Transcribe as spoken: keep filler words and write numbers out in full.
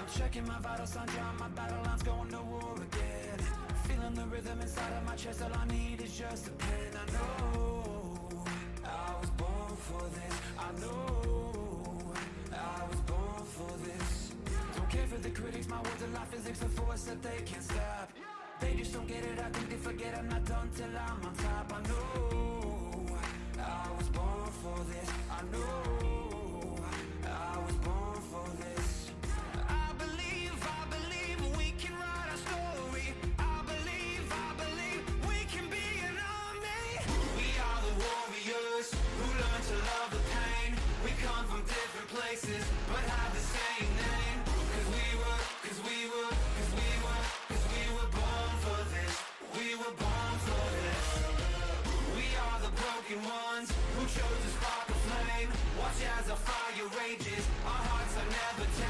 Checking my vital signs, yeah, my battle lines, going to war again. Feeling the rhythm inside of my chest, all I need is just a pen. I know I was born for this. I know I was born for this. Don't care for the critics, my words are like physics, a force that they can't stop. They just don't get it, I think they forget I'm not done till I'm on top. I know I was born for this. I know I was born for this. I believe, I believe we can write our story. I believe, I believe we can be an army. We are the warriors who learn to love the pain. We come from different places but have the same name. Cause we were, cause we were, cause we were, cause we were born for this. We were born for this. We are the broken ones who chose to spark a flame. Watch as our fire rages, our hearts are never tamed.